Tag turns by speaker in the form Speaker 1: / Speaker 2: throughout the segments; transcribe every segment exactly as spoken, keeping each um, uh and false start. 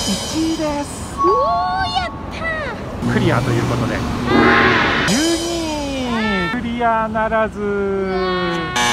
Speaker 1: ちいです。
Speaker 2: おお、やったー。
Speaker 1: クリアということでじゅうにい、クリアならず。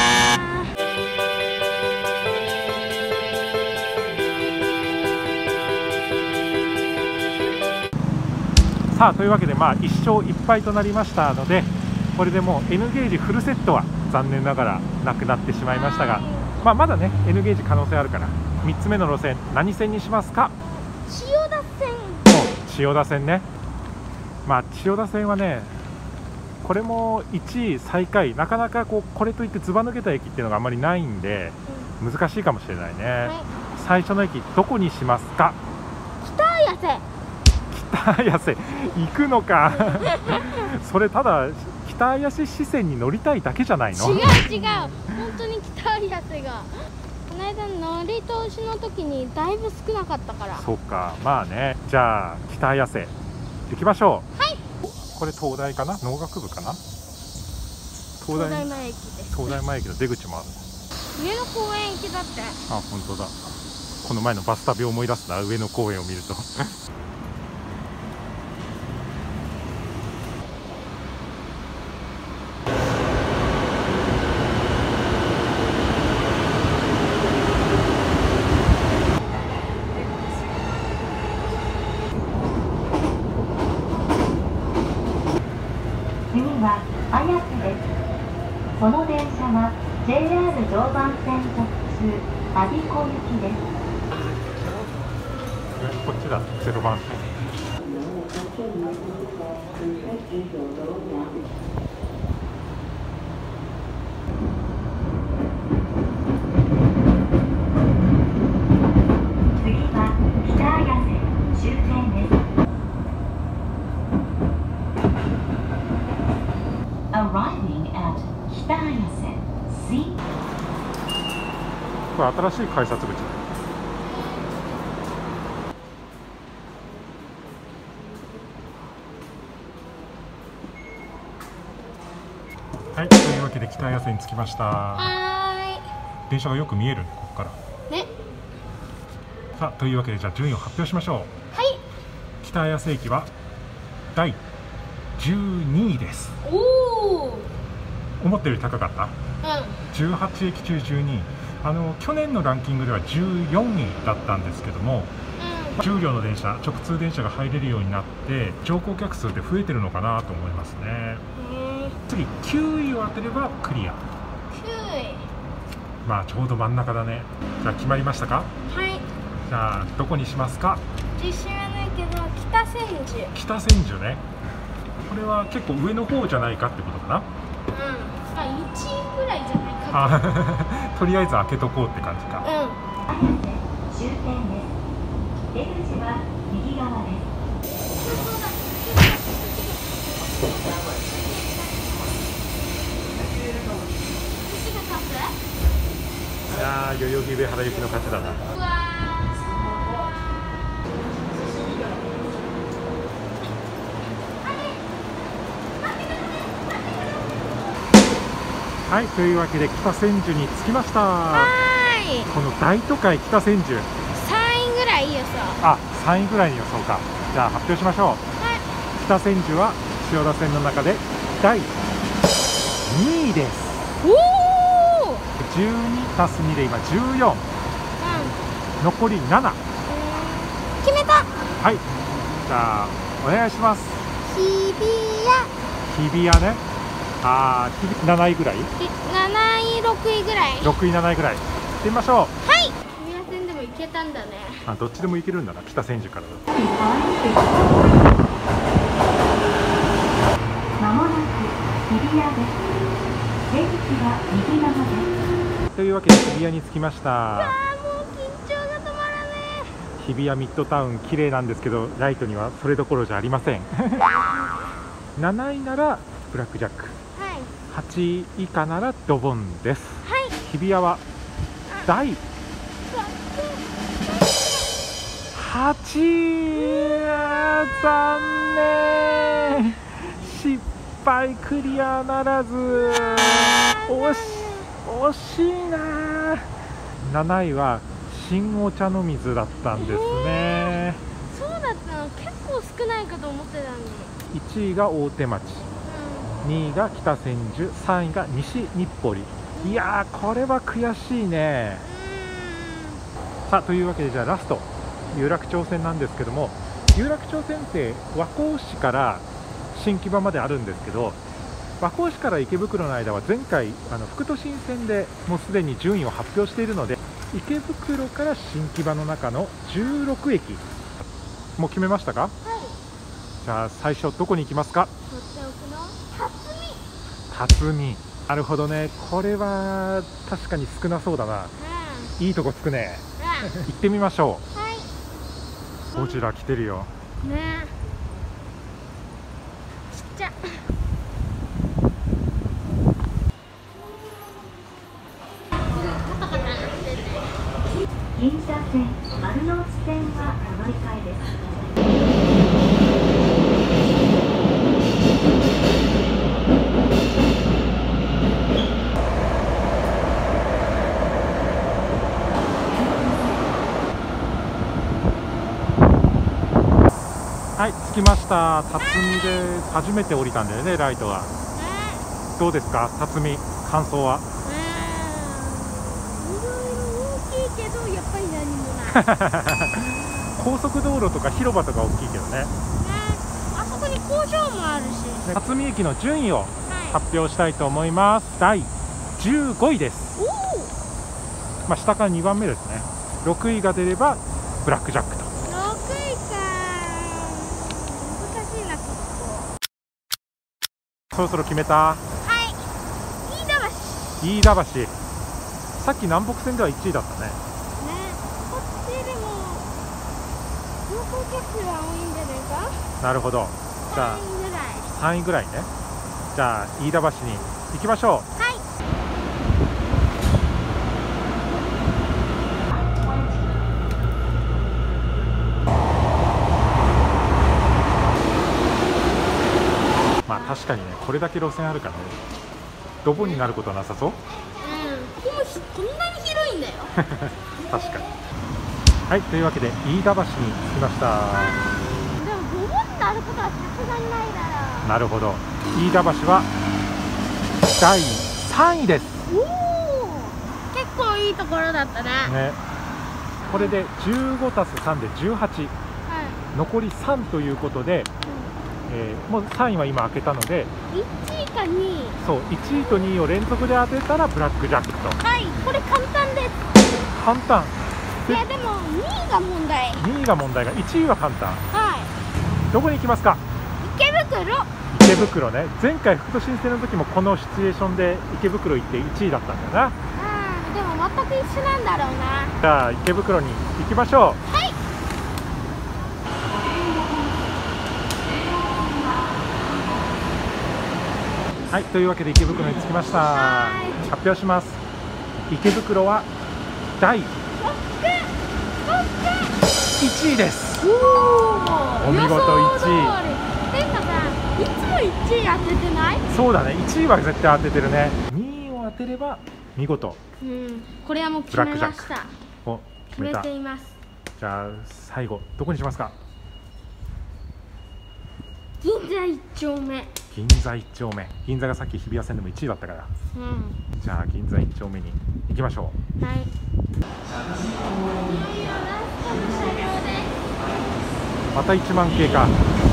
Speaker 1: さあというわけで、まあいっ勝いっ敗となりましたので、これでもう N ゲージフルセットは残念ながらなくなってしまいましたが、まあ、まだね N ゲージ可能性あるから、みっつめの路線何線にしますか？
Speaker 2: 千代田線。
Speaker 1: お、千代田線ね。まあ千代田線はね、これもいちい最下位、なかなかこうこれといってずば抜けた駅っていうのがあんまりないんで、うん、難しいかもしれないね、はい、最初の駅どこにしますか？
Speaker 2: 北綾瀬。
Speaker 1: 北綾瀬行くのかそれただ北綾瀬支線に乗りたいだけじゃないの？
Speaker 2: 違う違う、本当に北綾瀬がこの間乗り通しの時にだいぶ少なかったから。
Speaker 1: そうか、まあね、じゃあ北綾瀬行きましょう。
Speaker 2: はい。
Speaker 1: これ東大かな、農学部かな。
Speaker 2: 東大前駅です。
Speaker 1: 東大前駅の出口もある。
Speaker 2: 上野公園行きだって。
Speaker 1: あ、本当だ。この前のバス旅を思い出すな、上野公園を見ると
Speaker 3: 次は綾瀬です。この電車は ジェイアール 常磐線特急我孫子行きです。
Speaker 1: こっちだ、ゼロばん線。
Speaker 3: 次は北綾瀬終点です。Arriving at 北綾瀬 C。
Speaker 1: これ新しい改札口だ。はい、というわけで北綾瀬に着きました。
Speaker 2: はーい。
Speaker 1: 電車がよく見える、ここから
Speaker 2: ね。
Speaker 1: さあというわけで、じゃあ順位を発表しましょう。
Speaker 2: はい。
Speaker 1: 北綾瀬駅はだいじゅうにいです。
Speaker 2: おお。
Speaker 1: 思ったより高かった。
Speaker 2: うん。
Speaker 1: じゅうはちえき中じゅうにい。あの去年のランキングではじゅうよんいだったんですけども、うん、重量の電車、直通電車が入れるようになって乗降客数で増えてるのかなと思いますね。次きゅういを当てればクリア。
Speaker 2: きゅうい。
Speaker 1: まあちょうど真ん中だね。じゃあ決まりましたか？
Speaker 2: はい。
Speaker 1: じゃあどこにしますか？
Speaker 2: 自信はないけど北千住。
Speaker 1: 北千住ね。これは結構上の方じゃないかってことかな。
Speaker 2: うん。あ、いちいぐらいじゃないか。
Speaker 1: あとりあえず開けとこうって感じか。
Speaker 2: うん。
Speaker 3: 綾瀬終点です。出口は右側です。
Speaker 1: いやー、代々木上原行きの勝ちだな。はい、というわけで北千住に着きました。
Speaker 2: はーい。
Speaker 1: この大都会北千住、
Speaker 2: さんいぐらい予想。
Speaker 1: あ、さんいぐらいに予想か。じゃあ発表しましょう。
Speaker 2: はい。
Speaker 1: 北千住は千代田線の中でだいにいです。
Speaker 2: おお。
Speaker 1: じゅうにたすにで今じゅうよん、
Speaker 2: うん、
Speaker 1: 残りなな。
Speaker 2: 決めた。
Speaker 1: はい、じゃあお願いします。
Speaker 2: 日比
Speaker 1: 日比谷ね。ああ、なないぐらい、
Speaker 2: 谷なないろくいぐらい。
Speaker 1: ろくいなないぐらい行ってみましょう。
Speaker 2: はい。日比谷線でも行けたんだね。
Speaker 1: あ、どっちでも行けるんだな、北千住からだと。
Speaker 3: まもなく日比谷です。出口は右側です。
Speaker 1: というわけで日比谷に着きました。
Speaker 2: あー、もう緊張が止まらね
Speaker 1: 日比谷ミッドタウン綺麗なんですけど、ライトにはそれどころじゃありませんなないならブラックジャック、
Speaker 2: え。はい。
Speaker 1: はちい以下ならドボンです。
Speaker 2: はい。
Speaker 1: 日比谷はだいはちい、残念、失敗、クリアならず。惜し惜しいな。なないは新お茶の水だったんですね。 ちいが大手町、にいが北千住、さんいが西日暮里。いやー、これは悔しいね。さあ、というわけで、じゃあラスト有楽町線なんですけども、有楽町線って和光市から新木場まであるんですけど、和光市から池袋の間は前回あの副都心線でもうすでに順位を発表しているので、池袋から新木場の中のじゅうろくえき、もう決めましたか？はい。じゃあ最初どこに行きますか？
Speaker 2: とっておきの
Speaker 1: 辰巳。なるほどね。これは確かに少なそうだな。うん、いいとこつくね。うん、行ってみましょう。はい。ゴジラ来てるよ。ね。ちっちゃ。
Speaker 3: 銀座線、丸ノ内線はお乗り換えです。
Speaker 1: はい、着きました。辰巳で初めて降りたんだよね、ライトが。どうですか、辰巳、感想は？
Speaker 2: いろいろ大きいけど、やっぱり何もない。
Speaker 1: 高速道路とか広場とか大きいけどね。
Speaker 2: あそこに工場もあるし。
Speaker 1: 辰巳駅の順位を発表したいと思います。はい、だいじゅうごいです。まあ下からにばんめですね。ろくいが出ればブラックジャックと。そろそろ決めた。はい。
Speaker 2: 飯田橋。
Speaker 1: 飯田橋。さっき南北線ではいちいだったね。ね。
Speaker 2: こっちでも乗降客数は多いんじゃないか。
Speaker 1: なるほど。じゃあさんいぐらいね。じゃあ飯田橋に行きましょう。はい。まあ確かにね、これだけ路線あるからね、ドボになることはなさそう。うん、
Speaker 2: ここもこんなに広いんだよ。
Speaker 1: 確かに。はい、というわけで飯田橋に着きました。
Speaker 2: でもドボになることはさすがにないだろう。
Speaker 1: なるほど。飯田橋はだいさんいです。おお、
Speaker 2: 結構いいところだったね。ね、
Speaker 1: これでじゅうごたすさんでじゅうはち、はい、残りさんということで、えー、もうさんいは今開けたので、
Speaker 2: いちいかにい、
Speaker 1: そう、いちいとにいを連続で当てたらブラックジャックと。
Speaker 2: はい、これ簡単です。
Speaker 1: 簡単。
Speaker 2: いやでもにいが問題。
Speaker 1: にいが問題が、いちいは簡単。はい。どこに行きますか？
Speaker 2: 池袋。
Speaker 1: 池袋ね。前回副都心線の時もこのシチュエーションで池袋行っていちいだったんだよな。
Speaker 2: うん、でも全く一緒なんだろうな。
Speaker 1: じゃあ池袋に行きましょう。はい。はい、というわけで池袋に着きました。発表します。池袋はだいいちいです。お見事いちい。
Speaker 2: てかさ、いつもいちい当ててない？
Speaker 1: そうだね、いちいは絶対当ててるね。にいを当てれば見事。
Speaker 2: うん、これはもう決めました。
Speaker 1: お、
Speaker 2: 決めています。
Speaker 1: じゃあ最後どこにしますか？
Speaker 2: 銀座一丁目。
Speaker 1: 銀座一丁目。銀座がさっき日比谷線でもいちいだったから。うん。じゃあ銀座一丁目に行きましょう。はい。またいちまん系か。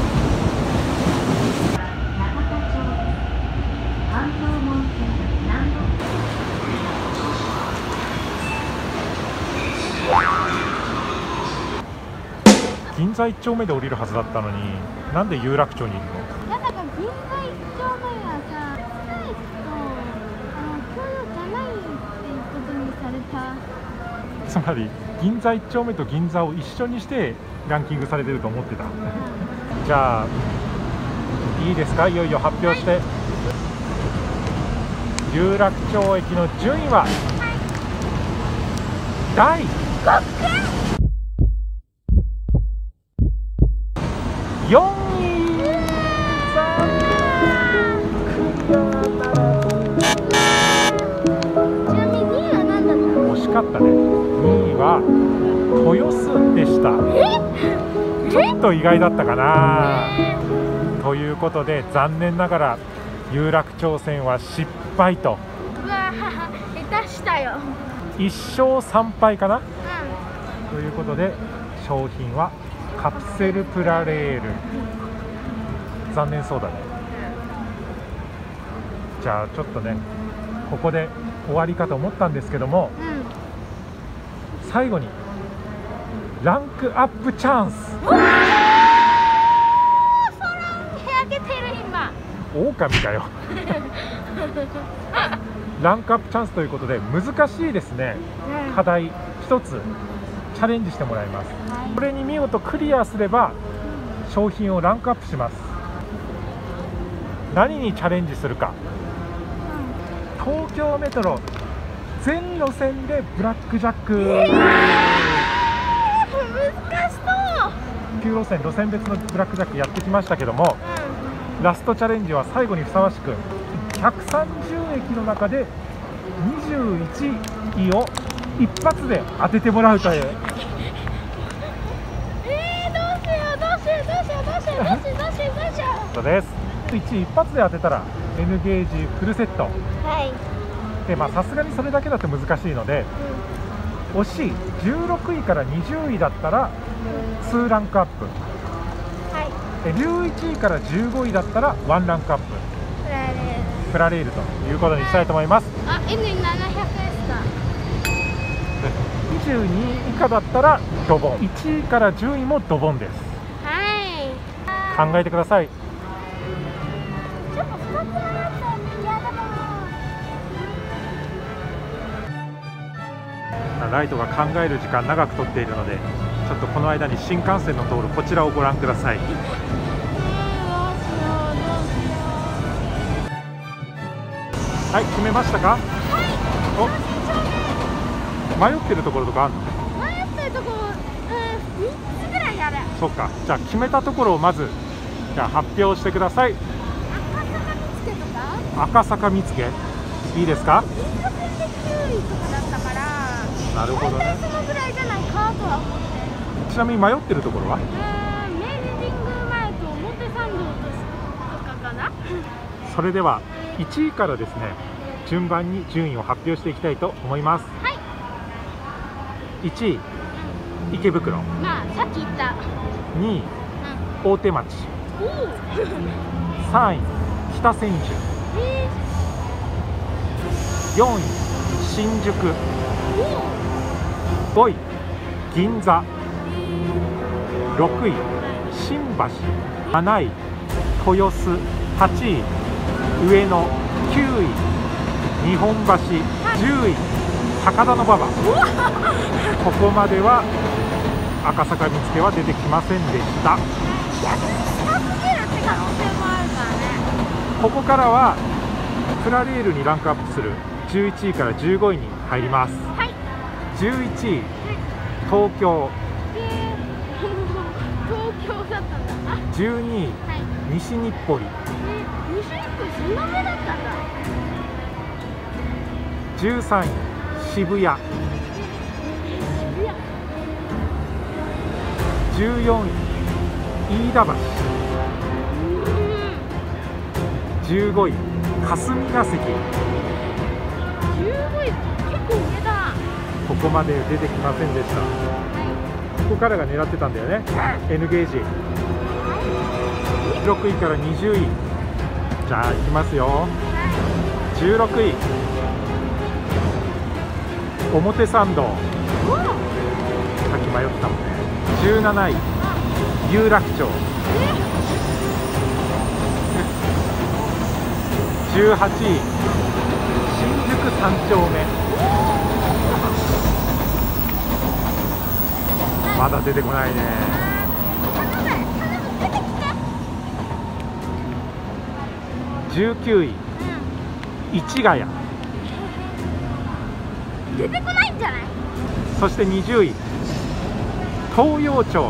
Speaker 1: 銀座一丁目で降りるはずだったのに、なんで有楽町にいるの？
Speaker 2: いやだから銀座一丁目はさ、スイスとあの共用じゃないっていうことにされた。
Speaker 1: つまり銀座一丁目と銀座を一緒にしてランキングされてると思ってた。うん、じゃあいいですか、いよいよ発表して。はい、有楽町駅の順位は、はい、だいよんい。
Speaker 2: ちなみににいは何だったの？
Speaker 1: 惜しかったね。にいは豊洲でした。ちょっと意外だったかな。 ということで残念ながら有楽町線は失敗と。
Speaker 2: うわ下手したよ。
Speaker 1: いっ勝さん敗かな、
Speaker 2: う
Speaker 1: ということで商品はカプセルプラレール。残念そうだね。じゃあちょっとねここで終わりかと思ったんですけども、
Speaker 2: んうん
Speaker 1: 最後にランクアップチャンス。
Speaker 2: 空に焼けてる今。
Speaker 1: 狼かよランクアップチャンスということで難しいですね、
Speaker 2: うん
Speaker 1: 課題ひとつチャレンジしてもらいます。
Speaker 2: はい
Speaker 1: これに見事クリアすれば商品をランクアップします。何にチャレンジするか。東京メトロ全路線でブラックジャック、
Speaker 2: 難しそう。
Speaker 1: きゅう路線路線別のブラックジャックやってきましたけども、ラストチャレンジは最後にふさわしくひゃくさんじゅうえきの中でにじゅういちいを一発で当ててもらうという。
Speaker 2: えー、どうしようどうしようどうしようどうしようどうしようどうしようどうしよう。
Speaker 1: ことです。いち一発で当てたら N ゲージフルセット
Speaker 2: はい
Speaker 1: で、まあさすがにそれだけだと難しいので、惜しいじゅうろくいからにじゅういだったらにランクアップ、
Speaker 2: はい
Speaker 1: でじゅういちいからじゅうごいだったらいちランクアップ
Speaker 2: プラレール。
Speaker 1: プラレールということにしたいと思います。
Speaker 2: あ エヌななひゃくエス だ。
Speaker 1: にじゅうにい以下だったらドボン、いちいからじゅういもドボンです。
Speaker 2: はい
Speaker 1: 考えてください。
Speaker 2: ちょっとふたつのやつは嫌だな。
Speaker 1: ライトが考える時間長くとっているので、ちょっとこの間に新幹線の通るこちらをご覧ください。
Speaker 2: えー、どうしようどうしよう。
Speaker 1: はい、決めましたか？お、迷ってるところとかあるの？
Speaker 2: 迷ってるところ、うん、みっつぐらいある。
Speaker 1: そうか、じゃあ決めたところをまずじゃあ発表してください。
Speaker 2: 赤坂見つけとか
Speaker 1: 赤坂見附いいですか？
Speaker 2: 銀座線できゅういとかだったから、
Speaker 1: なるほどね。
Speaker 2: そのぐらいじゃないかとは思って。
Speaker 1: ちなみに迷ってるところは？
Speaker 2: うーん、明治神宮前と表参道とかかな。
Speaker 1: それではいちいからですね、順番に順位を発表していきたいと思います。
Speaker 2: はい。
Speaker 1: いちい池袋、
Speaker 2: まあさっき言った。
Speaker 1: にい
Speaker 2: うん。
Speaker 1: 大手町、
Speaker 2: おお。
Speaker 1: さんい北千住、
Speaker 2: え
Speaker 1: よんい新宿、
Speaker 2: ー、お
Speaker 1: ごい銀座、ろくい新橋、なない豊洲、はちい上野、きゅうい日本橋、じゅうい高田馬場。ここまでは赤坂見附は出てきませんでした。
Speaker 2: 逆に下すぎるって可能性もあるからね。
Speaker 1: ここからはプラレールにランクアップするじゅういちいからじゅうごいに入ります。
Speaker 2: はい。
Speaker 1: じゅういちい東京、
Speaker 2: えー、東京だったんだな。
Speaker 1: じゅうにい
Speaker 2: はい。
Speaker 1: 西日暮里、
Speaker 2: えー、西日暮里そんな目だったんだ。
Speaker 1: じゅうさんい渋谷、
Speaker 2: えー、渋谷。
Speaker 1: じゅうよんい飯田橋、
Speaker 2: うん。
Speaker 1: じゅうごい霞が関。
Speaker 2: じゅうごい結構上だ。
Speaker 1: ここまで出てきませんでした。
Speaker 2: は
Speaker 1: ここからが狙ってたんだよね。 N ゲージ
Speaker 2: い。は
Speaker 1: ろくいからにじゅうい。じゃあいきますよ。
Speaker 2: い。は
Speaker 1: じゅうろくい表参道、
Speaker 2: い。おお。
Speaker 1: さっき迷ってたもんね。じゅうなない有楽町、じゅうはちい新宿さん丁目。まだ出てこないね。
Speaker 2: 頼む頼む出てきて。
Speaker 1: じゅうきゅうい市ヶ谷、
Speaker 2: 出てこないんじゃない？
Speaker 1: そしてにじゅうい東陽町。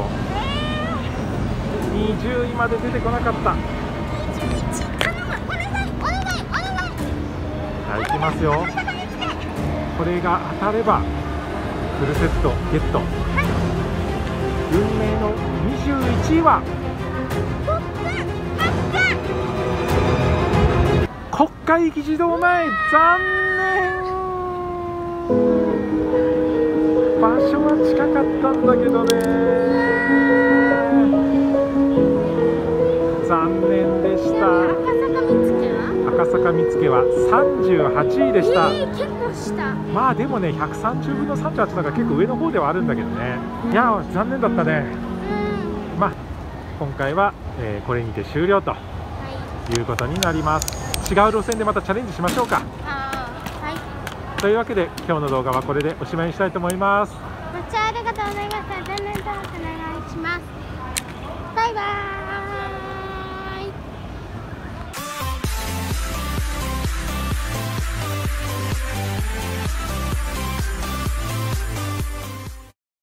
Speaker 1: にじゅういまで出てこなかった。
Speaker 2: にじゅういち頼むお願いお願いお願い。
Speaker 1: はい、いきますよ。
Speaker 2: 赤坂に来て。
Speaker 1: これが当たればフルセットゲット。運命のにじゅういちいは
Speaker 2: 取ってあって
Speaker 1: 海議事堂前、残念。場所は近かったんだけどね。残念でした。赤坂見附はさんじゅうはちいでした。
Speaker 2: えー、結構下。
Speaker 1: まあでもね、ひゃくさんじゅうぶんのさんじゅうはちだから結構上の方ではあるんだけどね。いやー、残念だったね。
Speaker 2: うん、
Speaker 1: まあ今回は、えーこれにて終了と
Speaker 2: はい、
Speaker 1: いうことになります。違う路線でまたチャレンジしましょうか。
Speaker 2: あー、はい。
Speaker 1: というわけで今日の動画はこれでおしまいにしたいと思います。
Speaker 2: ご視聴ありがとうございました。チャンネル登録お願いします。バイバーイ。